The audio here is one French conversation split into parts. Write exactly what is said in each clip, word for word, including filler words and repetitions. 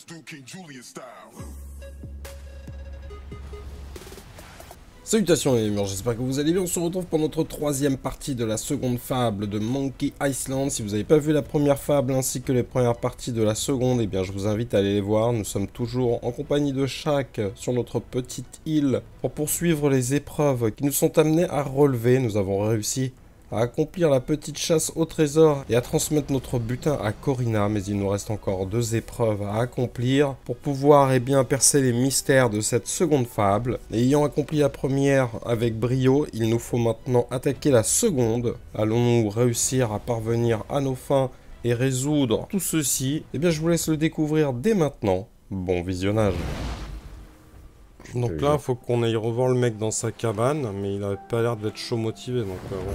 Salutations les murs, j'espère que vous allez bien. On se retrouve pour notre troisième partie de la seconde fable de Monkey Island. Si vous n'avez pas vu la première fable ainsi que les premières parties de la seconde, eh bien je vous invite à aller les voir. Nous sommes toujours en compagnie de Shaq sur notre petite île pour poursuivre les épreuves qui nous sont amenées à relever. Nous avons réussi à accomplir la petite chasse au trésor et à transmettre notre butin à Corina, mais il nous reste encore deux épreuves à accomplir pour pouvoir eh bien, percer les mystères de cette seconde fable. Et ayant accompli la première avec brio, il nous faut maintenant attaquer la seconde. Allons-nous réussir à parvenir à nos fins et résoudre tout ceci? Eh bien, je vous laisse le découvrir dès maintenant. Bon visionnage. Donc là, il faut qu'on aille revoir le mec dans sa cabane, mais il a pas l'air d'être chaud motivé, donc euh, bon.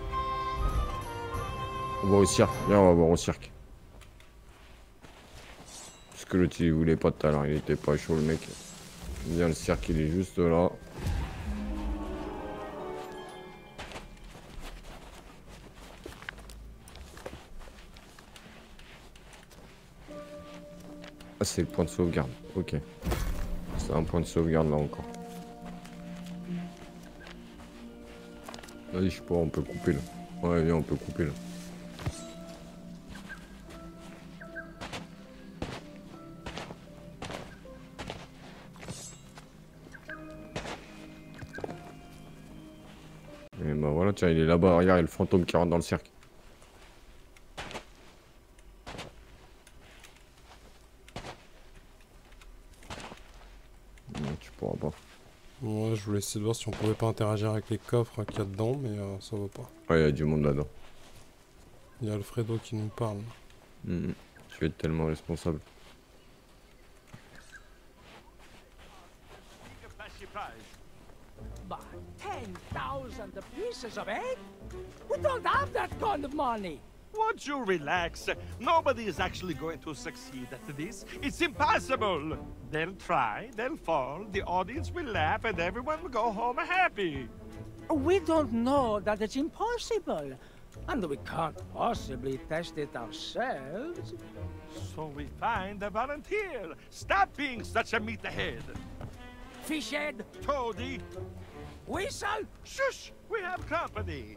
On va au cirque, viens on va voir au cirque. Parce que l'autre il voulait pas tout à l'heure, il était pas chaud le mec. Viens le cirque il est juste là. Ah c'est le point de sauvegarde, ok. C'est un point de sauvegarde là encore. Vas-y je sais pas, on peut couper là. Ouais viens on peut couper là. Et bah voilà, tiens, il est là-bas, regarde, il y a le fantôme qui rentre dans le cirque. Non, tu pourras pas. Ouais, je voulais essayer de voir si on pouvait pas interagir avec les coffres qu'il y a dedans, mais euh, ça va pas. Ouais, il y a du monde là-dedans. Il y a Alfredo qui nous parle. Mmh, tu es tellement responsable. ten thousand pieces of egg? We don't have that kind of money. Won't you relax? Nobody is actually going to succeed at this. It's impossible. They'll try, they'll fall, the audience will laugh, and everyone will go home happy. We don't know that it's impossible. And we can't possibly test it ourselves. So we find a volunteer. Stop being such a meathead. Fishhead, Toady, Whistle, shush, we have company.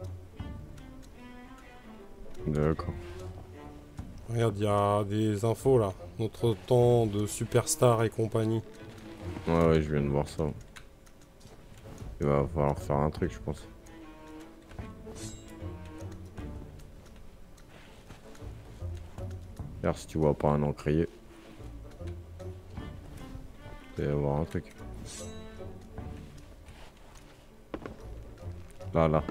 D'accord. Regarde, il y a des infos là. Notre temps de superstar et compagnie. Ouais, ouais, je viens de voir ça. Il va falloir faire un truc, je pense. Regarde si tu vois pas un encrier. Il va y avoir un truc. Là, là.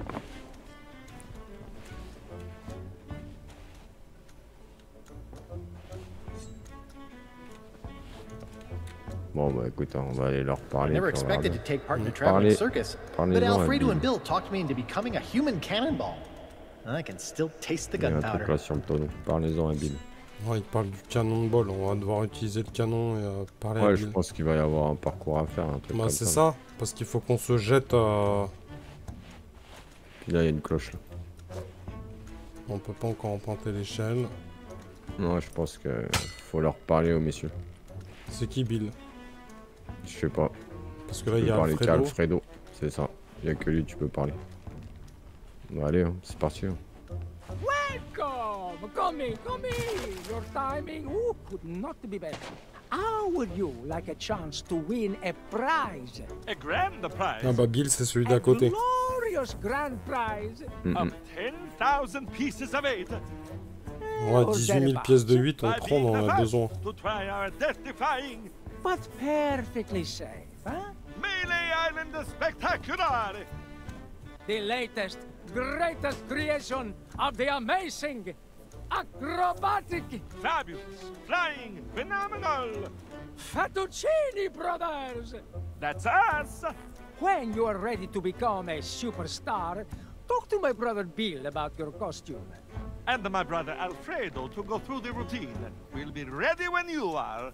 Bon bah écoute, on va aller leur parler. I never expected to take part in a traveling circus, but Alfredo and Bill talked me into becoming a human cannonball. I can still taste the gunpowder. Là sur le tonneau. Parlez-en à Bill. Ouais, il parle du canon de bol. On va devoir utiliser le canon et euh, parler ouais, à Ouais, Bill. je pense qu'il va y avoir un parcours à faire, un truc Bah comme c'est ça. ça, parce qu'il faut qu'on se jette à... Puis là, il y a une cloche là. On peut pas encore emprunter l'échelle. Non, je pense que faut leur parler aux messieurs. C'est qui Bill? Je sais pas. Parce que là, il y a Alfredo. Alfredo. C'est ça. Il y a que lui, tu peux parler. Bon, allez, hein, c'est parti. Hein. welcome! Come in, come in! Your timing ooh, could not be better. How would you like a chance to win a prize? A grand prize Ah bah Bill, c'est celui d'à A côté. glorious grand prize. Mm of -mm. ten thousand pieces of eight. Ouais, dix-huit mille pièces de huit, on prend, on en a besoin. To try our death-defying But perfectly safe, huh? Melee Island Spectacular. The latest, greatest creation of the amazing, acrobatic, Fabulous, flying, phenomenal. Fettuccini Brothers! That's us. When you are ready to become a superstar, talk to my brother Bill about your costume. And my brother Alfredo to go through the routine. We'll be ready when you are.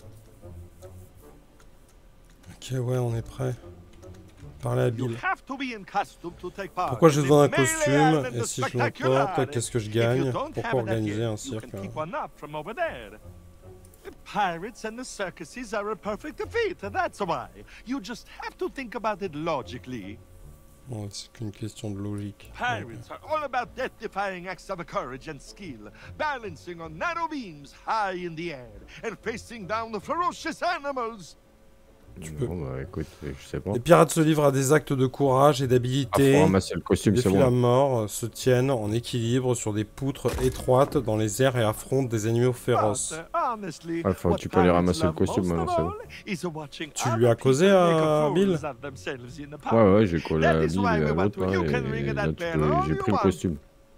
Ok, ouais, on est prêt. Parler à You Bill. have to be in costume to take part. Pourquoi j'ai in besoin the d'un Melee costume? Island Et si je Spectacular. l'emporte, qu'est-ce que je If you gagne? don't Pourquoi have it organiser yet, un you cirque? can pick one up from over there. Pirates and the circuses are a perfect fit, that's why. You just have to think about it logically. Bon, c'est qu'une question de logique. Pirates are all about death-defying acts of courage and skill, balancing on narrow beams high in the air, and facing down the ferocious animals. Tu peux. Bon, bah écoute, je sais pas. Les pirates se livrent à des actes de courage et d'habileté. Ah, faut ramasser le costume, c'est Défient bon. la mort, se tiennent en équilibre sur des poutres étroites dans les airs et affrontent des animaux féroces. Ah, faut, tu peux aller ramasser le costume maintenant, c'est bon. Tu lui as causé à Bill? Ouais, ouais, j'ai collé à Bill et à l'autre, là, et là, tu peux... j'ai pris le costume.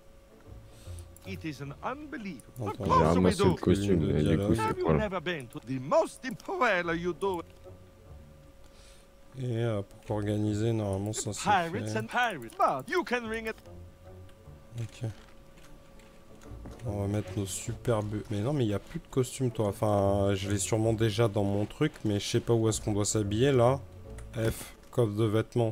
Attends, J'ai ramassé le costume, de et du coup, dialogue. c'est voilà. Et euh, pour organiser, normalement, ça c'est fait. Ok. On va mettre nos superbes... Mais non, mais il n'y a plus de costume, toi. Enfin, je l'ai sûrement déjà dans mon truc, mais je sais pas où est-ce qu'on doit s'habiller, là. F, code de vêtements.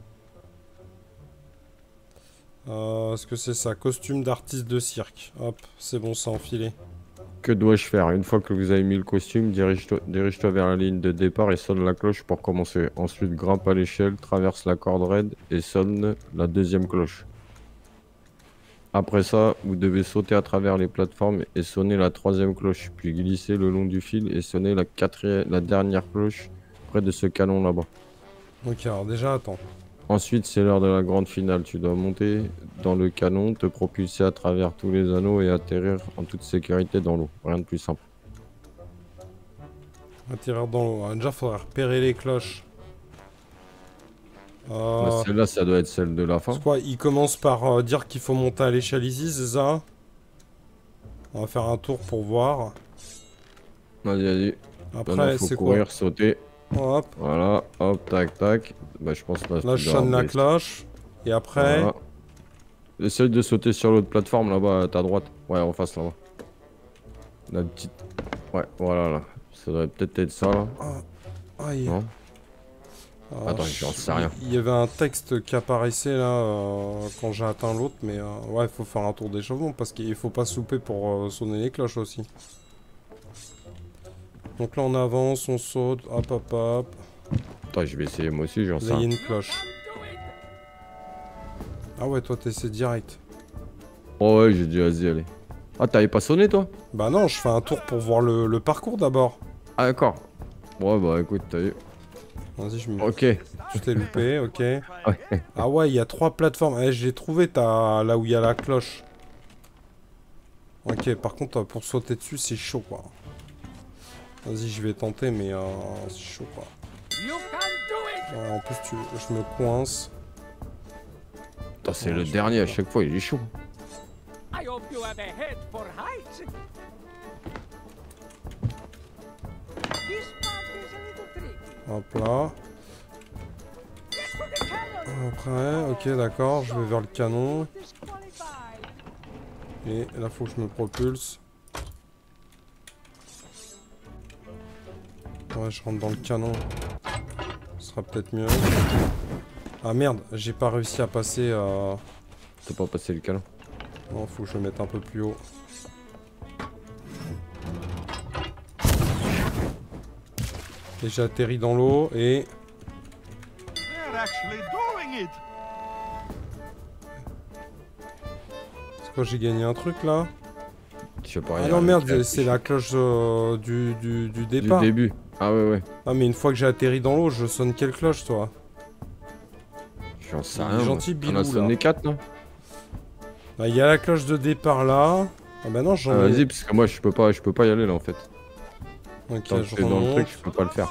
Euh, est-ce que c'est ça? Costume d'artiste de cirque. Hop, c'est bon, c'est enfilé. Que dois-je faire? Une fois que vous avez mis le costume, dirige-toi dirige vers la ligne de départ et sonne la cloche pour commencer. Ensuite, grimpe à l'échelle, traverse la corde raide et sonne la deuxième cloche. Après ça, vous devez sauter à travers les plateformes et sonner la troisième cloche, puis glisser le long du fil et sonner la, quatrième, la dernière cloche près de ce canon là-bas. Ok, alors déjà, attends. Ensuite, c'est l'heure de la grande finale. Tu dois monter dans le canon, te propulser à travers tous les anneaux et atterrir en toute sécurité dans l'eau. Rien de plus simple. Atterrir dans l'eau. Ah, déjà, faudrait repérer les cloches. Euh... Bah, celle-là, ça doit être celle de la fin. C'est quoi? Il commence par euh, dire qu'il faut monter à l'échelle ici, c'est ça? On va faire un tour pour voir. Vas-y, vas-y. Après, c'est quoi? Courir, sauter. Hop. Voilà, hop, tac, tac. Bah, je pense là, là je sonne la cloche. Et après... Voilà. Essaye de sauter sur l'autre plateforme là-bas à ta droite. Ouais, en face là-bas. La petite... Ouais, voilà là. Ça devrait peut-être être ça là. Ah, aïe. Non ah, Attends, j'en sais rien. Il y avait un texte qui apparaissait là euh, quand j'ai atteint l'autre. Mais euh, ouais, il faut faire un tour d'échauffement parce qu'il faut pas se louper pour euh, sonner les cloches aussi. Donc là on avance, on saute, hop hop hop. Attends, je vais essayer moi aussi, j'en sais Là il y rien. a une cloche. Ah ouais, toi t'essaies direct. Oh ouais, j'ai dit vas-y, allez. Ah, t'avais pas sonné toi? Bah non, je fais un tour pour voir le, le parcours d'abord. Ah d'accord. Ouais bah écoute, t'as vu. Vas-y, je me... Ok. Je t'ai loupé, ok. Ouais. Ah ouais, il y a trois plateformes. Eh, j'ai trouvé ta... là où il y a la cloche. Ok, par contre, pour sauter dessus, c'est chaud quoi. Vas-y, je vais tenter, mais euh, c'est chaud quoi. Euh, en plus, tu... je me coince. Putain, c'est le dernier à chaque fois, il est chaud. I hope you have a head for heights. This part is a little tricky. Hop là. Après, ok, d'accord, je vais vers le canon. Et là, faut que je me propulse. Ouais, je rentre dans le canon. Ce sera peut-être mieux. Ah merde, j'ai pas réussi à passer. Euh... T'as pas passé le canon? Non, faut que je le mette un peu plus haut. Et j'ai atterri dans l'eau et... C'est quoi, j'ai gagné un truc là? Je sais pas. Ah non merde, c'est la cloche euh, du, du, du départ. Du début. Ah ouais ouais. Ah mais une fois que j'ai atterri dans l'eau, je sonne quelle cloche toi? J'en sais Il est rien. gentil, On a Bilou, sonné là. quatre non? Ah, il y a la cloche de départ là. Ah bah non, j'en Ah, ai... vas-y, parce que moi je peux pas, je peux pas y aller là en fait. Ok, Tant que je t'es dans le remonte. truc, je peux pas le faire.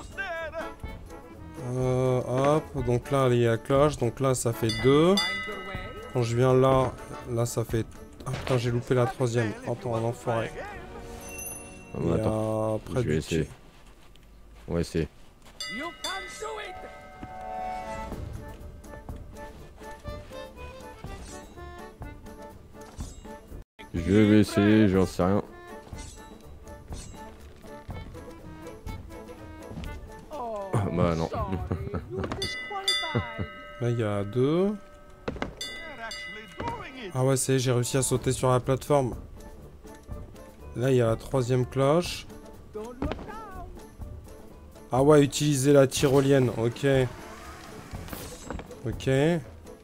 Euh, hop, donc là il y a la cloche, donc là ça fait deux. Quand je viens là, là ça fait... Ah putain, j'ai loupé la troisième. Attends, un enfoiré. Ah, Il y bah, a attends, près je vais du essayer. On va essayer. You can do it. Je vais essayer, j'en sais rien. Oh, Bah non. sorry, you're disqualified. Là il y a deux. Ah ouais, c'est j'ai réussi à sauter sur la plateforme. Là il y a la troisième cloche. Don't look Ah ouais, utiliser la tyrolienne, ok. Ok. Et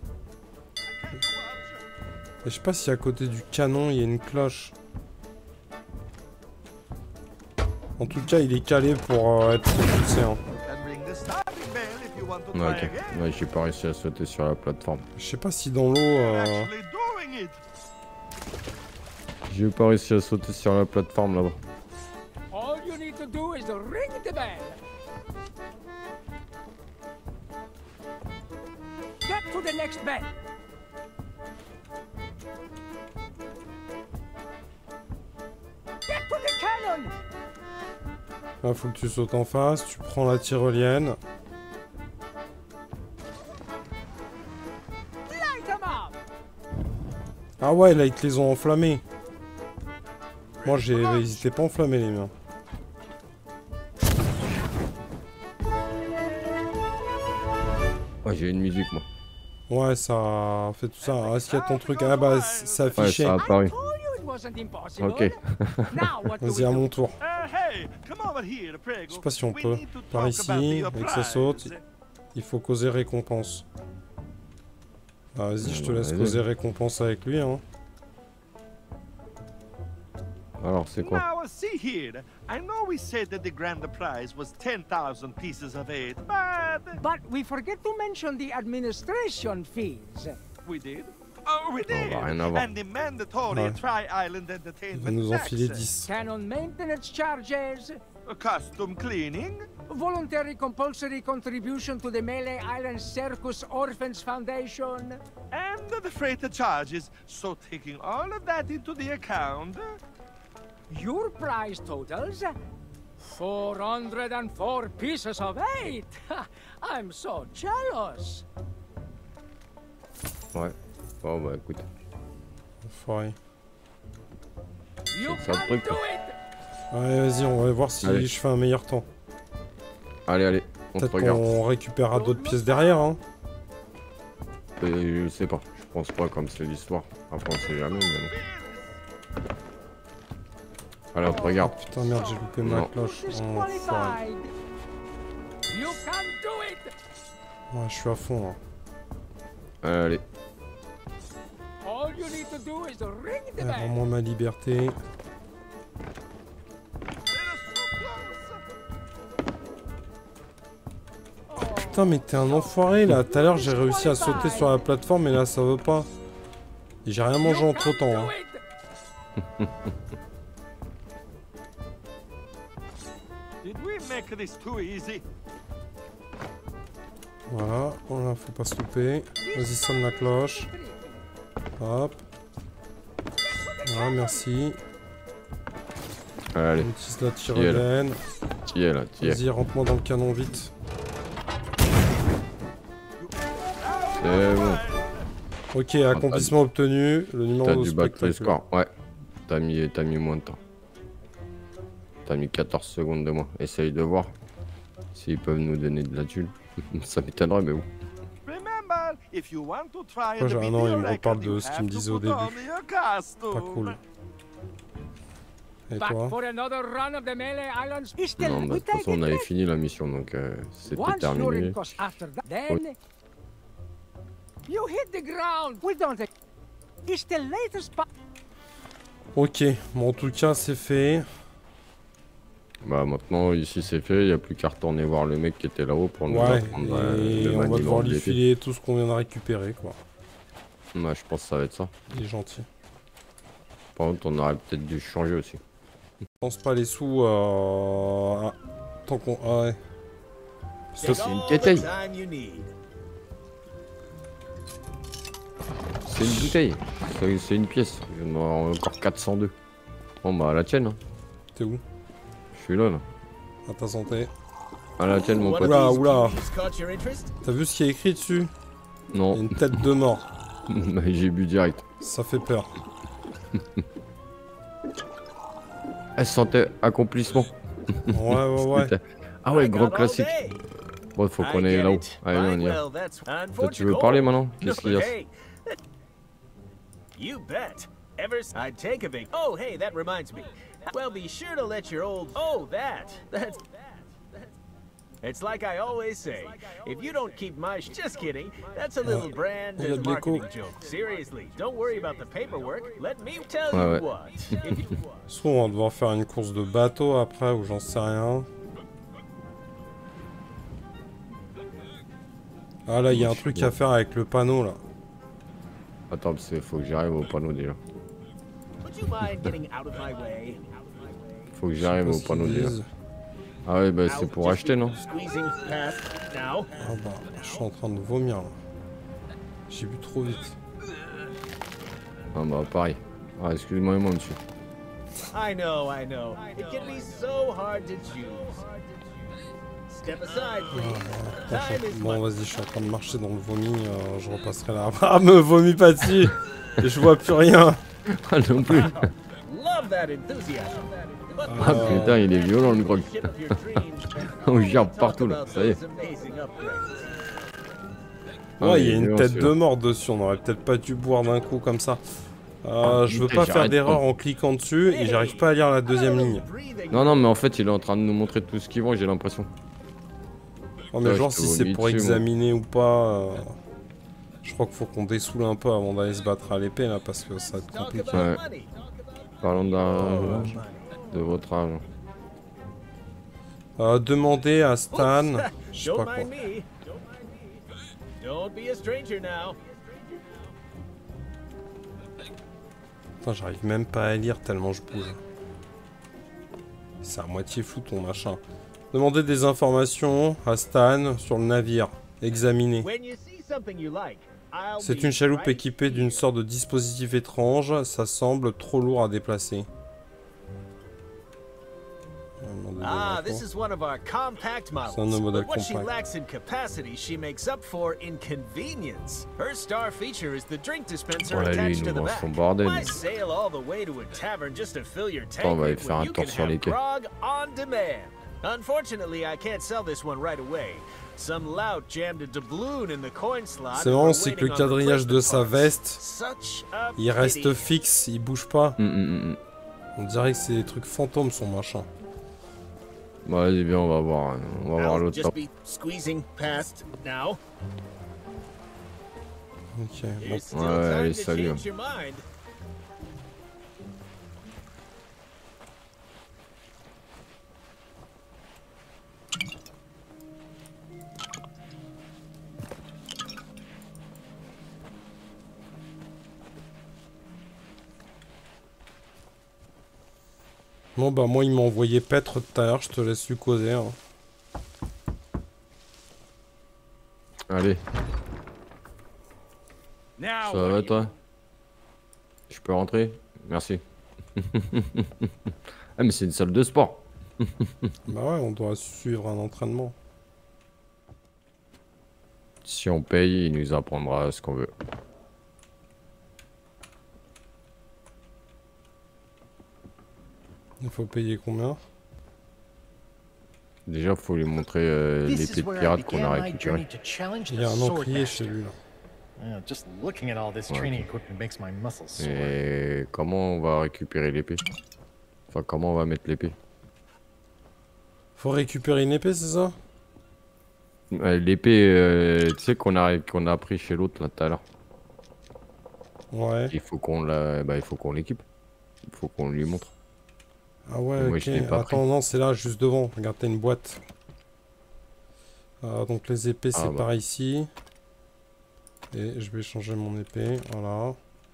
je sais pas si à côté du canon, il y a une cloche. En tout cas, il est calé pour euh, être propulsé. Hein. Ouais, ok. Ouais, j'ai pas réussi à sauter sur la plateforme. Je sais pas si dans l'eau... Euh... J'ai pas réussi à sauter sur la plateforme là-bas. All you need to do is ring the bell. Get to the next bell. Get to the cannon. Là, faut que tu sautes en face, tu prends la tyrolienne. Light them up. Ah ouais, là, ils te les ont enflammés. Moi, j'ai, ils étaient pas enflammés, les miens. Ouais, j'ai une musique, moi. Ouais, ça fait tout ça. Est-ce qu'il y a ton truc? Ah bah, ça affichait. Ouais, ça a apparu. Ok. Vas-y, à mon tour. Je sais pas si on peut. Par ici, et que ça saute, il faut causer récompense. Bah, vas-y, je te laisse causer récompense avec lui, hein. Alors, c'est quoi? Now, see here. I know we said that the grand prize was ten thousand pieces of eight, but... But we forget to mention the administration fees. We did? Oh, we did! Oh, rien à voir. And the mandatory Ouais. Tri-Island Il va Entertainment nous enfiler tax. dix. Canon maintenance charges. Custom cleaning. Voluntary compulsory contribution to the Melee Island Circus Orphans Foundation. And the freighter charges. So taking all of that into the account... Your prize totals four hundred four pieces of eight. I'm so jealous. Ouais. Bon, bah écoute. Foiré. You C'est ça le can truc, do quoi. it. Allez, vas-y, on va voir si Allez. je fais un meilleur temps. Allez, allez, on te Peut-être regarde. qu'on récupérera d'autres pièces derrière, hein. Euh, je sais pas. Je pense pas comme c'est l'histoire. Après, on sait jamais, mais bon. Allez, on te regarde. Putain, merde, j'ai loupé ma Non. cloche. Oh, foiré. Disqualified. You can do it. Ouais, je suis à fond, là. Allez. All you need to do is ring the Ouais, bell. rends-moi ma liberté. Putain, mais t'es un enfoiré, là. Tout à l'heure, j'ai réussi à sauter sur la plateforme, mais là, ça veut pas. Et j'ai rien mangé entre temps, hein. Did we make this too easy? Voilà, voilà, faut pas se louper. Vas-y, sonne la cloche. Hop. Voilà, merci. Allez. On utilise la tyrolienne. T'y es là, t'y es. Vas-y, rentre-moi dans le canon vite. C'est bon. Ok, accomplissement obtenu. Le numéro T'as de dû battre le spectacle. score. Ouais. T'as mis, t'as mis moins de temps. T'as mis quatorze secondes de moins. Essaye de voir s'ils peuvent nous donner de la thune. Ça m'étonnerait, mais bon. Remember, if you want to try Ouais, the j'ai un video an, il me record, reparle de you ce qu'il have me to disait au put début. on your costume. Pas cool. Et Back toi? for another run of the Melee Islands. Is still Non, bah, de we toute take façon, on it avait back. fini la mission, donc euh, c'était Once you're terminé. in course after that, then you hit the ground. We don't. It's the latest. Ok, bon, en tout cas, c'est fait. Bah maintenant, ici c'est fait, il n'y a plus qu'à retourner voir le mec qui était là-haut pour nous Ouais, apprendre euh, et le on va maniement devoir de lui l'épée. filer tout ce qu'on vient de récupérer, quoi. Ouais, je pense que ça va être ça. Il est gentil. Par contre, on aurait peut-être dû changer aussi. Je pense pas les sous, euh... ah, tant qu'on... Ah ouais. Ça, c'est une bouteille. C'est une bouteille. C'est- C'est une pièce. Il y en a encore quatre cent deux. Bon, bah à la tienne. Hein. T'es où? Je suis là, là. À ta santé. À la tienne, mon pote. Oula, oula. T'as vu ce qui est écrit dessus? Il y a Non, une tête de mort. j'ai bu direct. Ça fait peur. Elle sentait accomplissement. Ouais, ouais, ouais. Putain. Ah ouais, gros classique. Bon, faut qu'on aille là-haut. Allez, on y va. Toi, tu veux parler maintenant? Qu'est-ce qu'il y a? You bet. Ever s- I'd take a big. Oh, hey, that reminds me. Well, be sure to let your old. Oh, that. That's. It's like I always say, if you don't keep my sh- just kidding, that's a little brand Il y a and de l'écho. marketing joke. Seriously, don't worry about the paperwork. Let me tell Ouais, you ouais. what. If you... Soit on va devoir faire une course de bateau après, ou j'en sais rien. Ah là, il y a un truc à faire avec le panneau là. Attends, parce qu'il faut que j'arrive au panneau déjà. Would you mind getting out of my way? Faut que j'arrive Je au sais pas ce panneau qu'ils déjà. disent. Ah ouais, bah c'est pour acheter, non? Squeezing past now. Ah bah, je suis en train de vomir là. J'ai bu trop vite. Ah bah pareil. Ah, excusez-moi, moi, monsieur. I know, I know. It can be so hard to choose. Step aside, please. Time is Bon, money. vas-y, je suis en train de marcher dans le vomi. euh, je repasserai là. Ah, me vomis pas dessus. Et je vois plus rien. Ah non plus. Love that enthusiasm. But Ah putain, il est violent le grog. ship of your dreams, On gerbe talk partout là, about ça y est. those amazing upgrades. Ouais, il y a est une violent, tête de celui-là. mort dessus. On aurait peut-être pas dû boire d'un coup comme ça. Euh, je veux putain, pas faire j'arrête d'erreur pas. en cliquant dessus et j'arrive pas à lire la deuxième ligne. Non, non, mais en fait, il est en train de nous montrer tout ce qu'ils vont, j'ai l'impression. Oh, mais Ouais, genre, je te si c'est vomis pour dessus, moi. examiner ou pas. euh, Je crois qu'il faut qu'on dessoule un peu avant d'aller se battre à l'épée là parce que ça va être Talk compliqué. about Ouais. money. Parlons Oh, d'un... de votre âge. Euh, demandez à Stan. Je sais pas Don't quoi. mind me. Don't mind me. Don't be a stranger now. Putain, j'arrive même pas à lire tellement je bouge. C'est à moitié flou ton machin. Demandez des informations à Stan sur le navire. Examiner. When you see something you like, I'll C'est be une chaloupe right équipée d'une here. sorte de dispositif étrange. Ça semble trop lourd à déplacer. Demander des Ah, infos. this is one of our compact models. C'est un modèle But what she compact. lacks in capacity, she makes up for in convenience. Her star feature is the drink dispenser Voilà, lui, attached il to nous the vend back. son bordel. Why sail all the way to a tavern just to fill your tank on va aller when faire un you tour can sur les have quais. grog on demand? Unfortunately, I can't sell this one right away. Some lout jammed a doubloon in the coin slot. C'est and marrant, we're c'est que le waiting on quadrillage de sa replacement parts. veste, Such a il reste pity. fixe, il bouge pas. Hum, hum, hum. On dirait que c'est des trucs fantômes son machin. Bah, vas-y, viens, on va voir. On va voir I'll l'autre just top. be squeezing past now. Ok, bon. There's still Ouais, time allez, to salut. change your mind. Bon bah moi il m'a envoyé paître tout à l'heure, je te laisse lui causer. Hein. Allez, Now, ça what va do you- toi? Je peux rentrer? Merci. Ah mais c'est une salle de sport. Bah ouais, on doit suivre un entraînement. Si on paye, il nous apprendra ce qu'on veut. Il faut payer combien? Déjà, faut lui montrer euh, This l'épée is de where I pirate qu'on began a my récupérée. journey to challenge Il y a the un sword encrier master. chez lui là. Yeah, just looking at all this Ouais. training equipment makes my muscles sore. Et comment on va récupérer l'épée? Enfin, comment on va mettre l'épée? Faut récupérer une épée, c'est ça? Euh, L'épée, euh, tu sais qu'on a qu'on a pris chez l'autre là tout à l'heure. Ouais. Il faut qu'on la, bah il faut qu'on l'équipe. Il faut qu'on lui montre. Ah ouais, Moi, ok. je l'ai pas Attends, non, c'est là, juste devant. Regarde, t'as une boîte. Ah, donc les épées, c'est Ah, bah. par ici. Et je vais changer mon épée, voilà.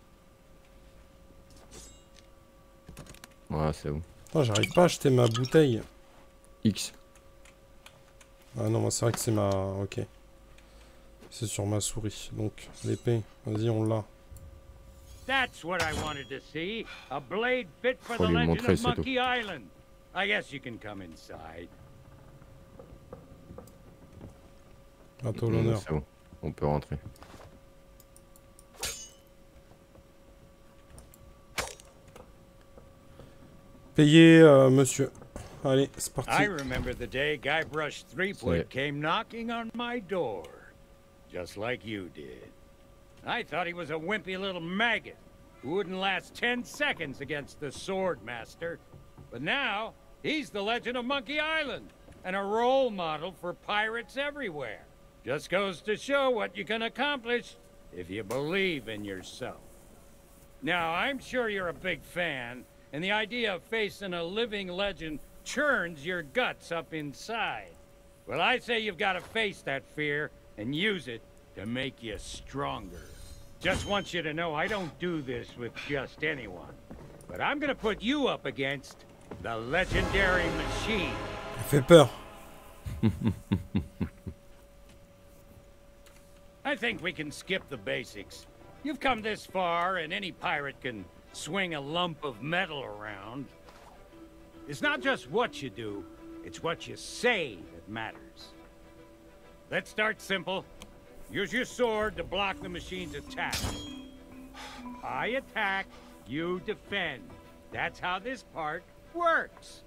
Voilà, c'est bon. Oh, j'arrive pas à acheter ma bouteille. X. Ah non, moi c'est vrai que c'est ma... Ok. C'est sur ma souris. Donc, l'épée, vas-y, on l'a. That's what I wanted to see. A blade fit for Faut the lui legend montrer, of c'est tout. Monkey Island. I guess you can come inside. À toi Mm, l'honneur. c'est bon. On peut rentrer. Payez, euh, monsieur. Allez, c'est parti. I remember the day Guybrush Threepwood C'est- came knocking on my door. Just like you did. I thought he was a wimpy little maggot who wouldn't last ten seconds against the Sword Master. But now, he's the legend of Monkey Island. and a role model for pirates everywhere. Just goes to show what you can accomplish if you believe in yourself. Now, I'm sure you're a big fan, and the idea of facing a living legend churns your guts up inside. Well, I say you've got to face that fear and use it to make you stronger. Just want you to know I don't do this with just anyone. But I'm gonna put you up against the legendary machine. Ça fait peur. I think we can skip the basics. You've come this far, and any pirate can swing a lump of metal around. It's not just what you do, it's what you say that matters. Let's start simple. Use your sword to block the machine's attacks. I attack, you defend. That's how this part works.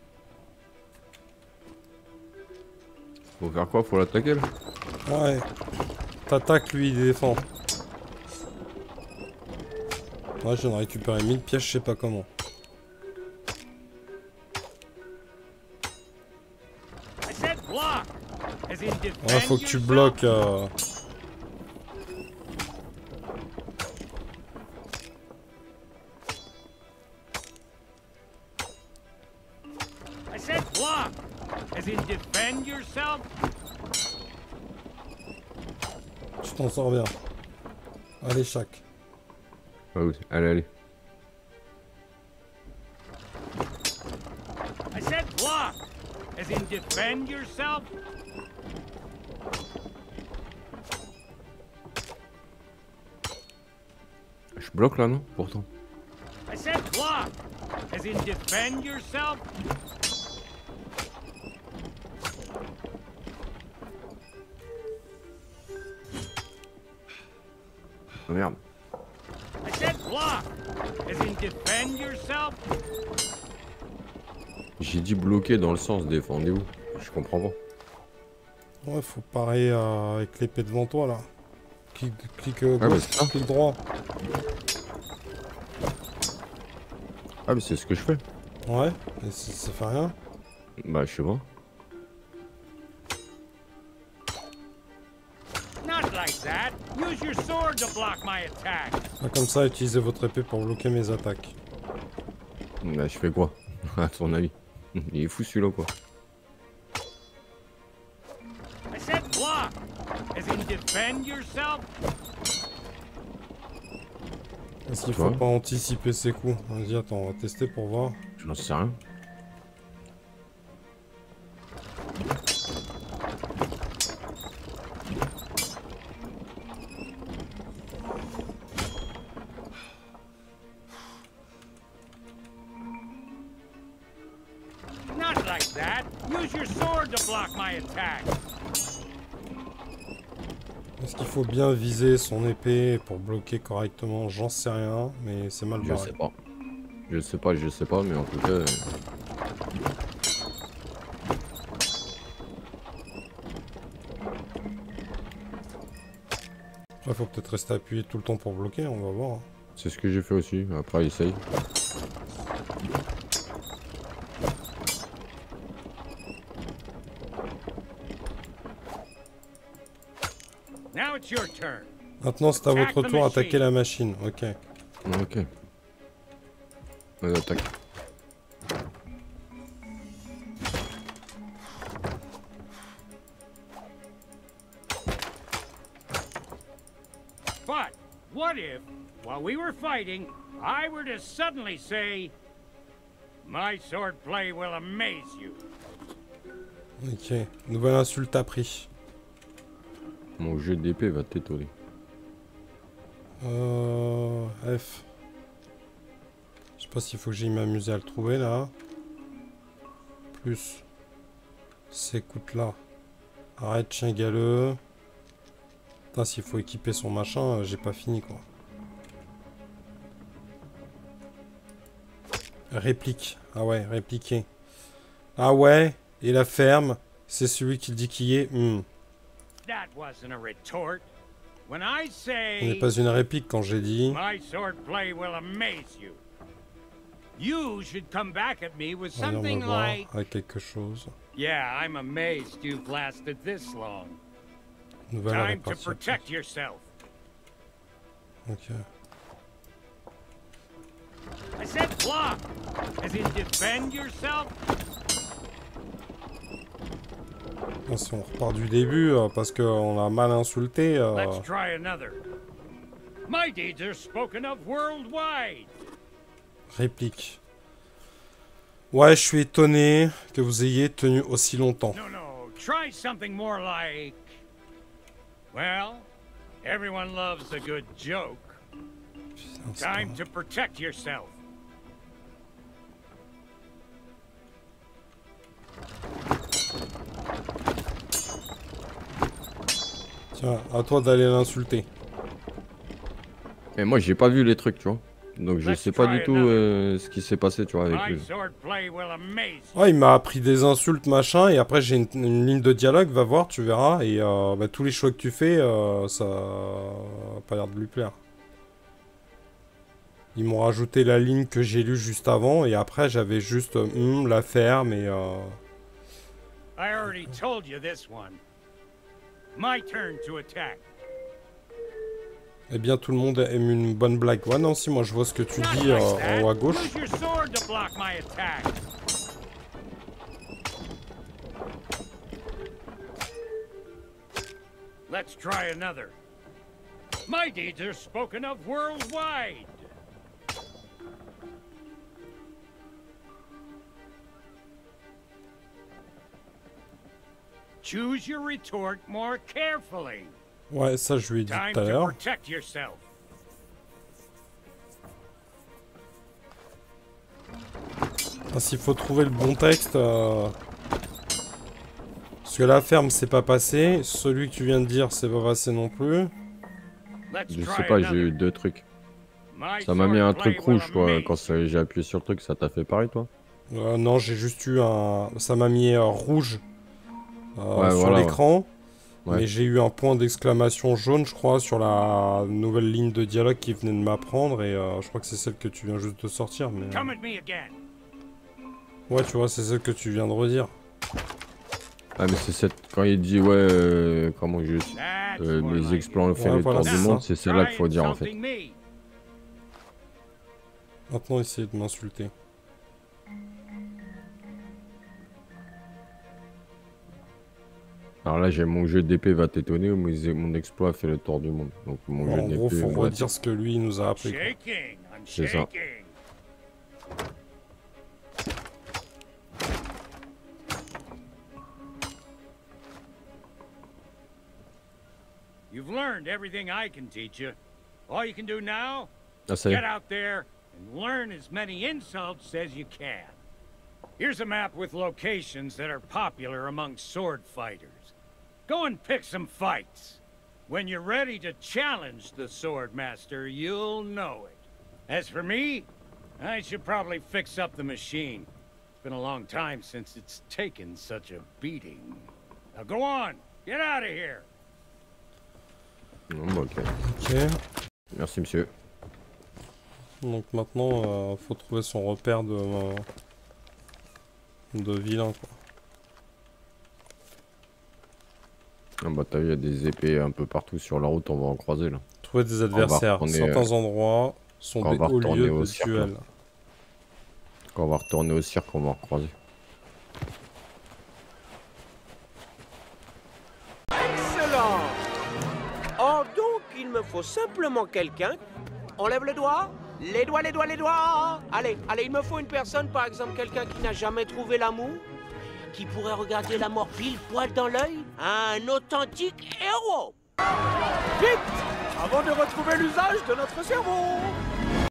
Faut faire quoi? Faut l'attaquer là? Ouais. T'attaques, lui, il défend. Moi, je viens de récupérer mille pièces, je sais pas comment. Ouais, faut que tu bloques. Euh... I said block, as in defend yourself. Tu t'en sors bien. Allez, chaque. Ah oui, allez, allez. I said block, as in defend yourself. Je bloque là, non? Pourtant. I said block, as in defend yourself. Oh merde. I said block, as in defend yourself. J'ai dit bloquer dans le sens défendez-vous. Je comprends pas. Ouais, faut parer euh, avec l'épée devant toi là. Clique, clique euh, ah, gauche, bah, clique droit. Ah mais c'est ce que je fais. Ouais, et ça, ça fait rien. Bah je sais pas. Not like that. Use your sword to block my attack. Ah, comme ça, utilisez votre épée pour bloquer mes attaques. Bah je fais quoi? À ton avis? Il est fou celui-là quoi. I said block, as in defend yourself. Est-ce qu'il faut pas anticiper ses coups? Vas-y, attends, on va tester pour voir. J'en sais rien. Not like that. Use your sword to block my attack. Est-ce qu'il faut bien viser son épée pour bloquer correctement? J'en sais rien, mais c'est mal barré. Je sais pas. Je sais pas, je sais pas, mais en tout cas... Euh... Après, faut peut-être rester appuyé tout le temps pour bloquer, on va voir. C'est ce que j'ai fait aussi, après essaye. Maintenant, c'est à votre tour d'attaquer la machine. Ok. Ok. On attaque. But what if, while we were fighting, I were to suddenly say, "My swordplay will amaze you." Ok. Nouvelle insulte appris. Mon jeu d'épée va t'étonner. Euh... F. Je sais pas s'il faut que j'aille m'amuser à le trouver là. Plus. S'écoute là. Arrête chien galeux. Putain, s'il faut équiper son machin, j'ai pas fini quoi. Réplique. Ah ouais, répliquer. Ah ouais, et la ferme, c'est celui qui dit qui est. Hmm. Ce n'est pas une réplique quand j'ai dit. My swordplay will amaze you. You should come back at me with Allez, something on va voir like. avec quelque chose. Yeah, I'm amazed you've lasted this long. Nouvelle à Time to répartir. protect yourself. Ok. I said block, as in defend yourself. Ah, si on repart du début, euh, parce qu'on a mal insulté. Euh... Let's try another. My deeds are spoken of worldwide. Réplique. Ouais, je suis étonné que vous ayez tenu aussi longtemps. No, no, try something more like... Well, everyone loves a good joke. Putain, c'est Time pas... to protect yourself. Tiens, à toi d'aller l'insulter. Mais moi, j'ai pas vu les trucs, tu vois. Donc je sais pas du tout euh, ce qui s'est passé, tu vois, avec My lui. swordplay will amaze you. Ouais, il m'a appris des insultes, machin, et après j'ai une, une ligne de dialogue, va voir, tu verras, et euh, bah, tous les choix que tu fais, euh, ça a pas l'air de lui plaire. Ils m'ont rajouté la ligne que j'ai lue juste avant, et après j'avais juste hum, la ferme, et... Euh... I already told you this one. My turn to attack. Eh bien, tout le monde aime une bonne blague. Ouais, non, si, moi je vois ce que tu dis euh, en haut à gauche. Use your sword to block my attack. Let's try another. My deeds are spoken of worldwide. Choose your retort more carefully. Ouais, ça je lui ai dit Time tout à to l'heure. protect yourself. Ah, s'il faut trouver le bon texte... Euh... Parce que la ferme, c'est pas passé. Celui que tu viens de dire, c'est pas passé non plus. Let's Je try sais pas, j'ai another. eu deux trucs. My Ça m'a mis un swordplay truc will rouge, quoi. amaze Quand ça- j'ai appuyé sur le truc, ça t'a fait pareil, toi? Euh, non, j'ai juste eu un... Ça m'a mis euh, rouge euh, Ouais, sur voilà, l'écran. Ouais. Mais j'ai eu un point d'exclamation jaune, je crois, sur la nouvelle ligne de dialogue qui venait de m'apprendre. Et euh, je crois que c'est celle que tu viens juste de sortir. Mais... Come at me again. Ouais, tu vois, c'est celle que tu viens de redire. Ah, mais c'est cette. Quand il dit, ouais, euh, comment je. That's Euh, more mes like exploits ont it. fait Ouais, le voilà, tour du c'est monde, ça. c'est celle-là qu'il faut Try dire, en fait. insulting me. Maintenant, essayez de m'insulter. Alors là, j'ai mon jeu d'épée va t'étonner, ou mes- mon exploit fait le tour du monde. Donc mon Bon, jeu en gros, d'épée. faut ouais. redire ce que lui il nous a appris. quoi. Shaking. I'm C'est ça. shaking. You've learned everything I can teach you. All you can do now, Ah, ça y get est. out there and learn as many insults as you can. Here's a map with locations that are popular among sword fighters. Go and pick some fights. When you're ready to challenge the sword master, you'll know it. As for me, I should probably fix up the machine. It's been a long time since it's taken such a beating. Now go on, get out of here. Non, bah, ok. Ok. Merci, monsieur. Donc maintenant, euh, faut trouver son repère de... euh, de vilain, quoi. Ah, bah, t'as vu, il y a des épées un peu partout sur la route, on va en croiser, là. Trouver des adversaires. retourner, Certains endroits sont quand on des va hauts retourner lieux au de cirque, duel. Quand on va retourner au cirque, on va en recroiser. Excellent. Oh, donc il me faut simplement quelqu'un. On lève le doigt. Les doigts, les doigts, les doigts. Allez, allez, il me faut une personne, par exemple quelqu'un qui n'a jamais trouvé l'amour, qui pourrait regarder la mort pile poil dans l'œil. Un authentique héros. Vite, avant de retrouver l'usage de notre cerveau.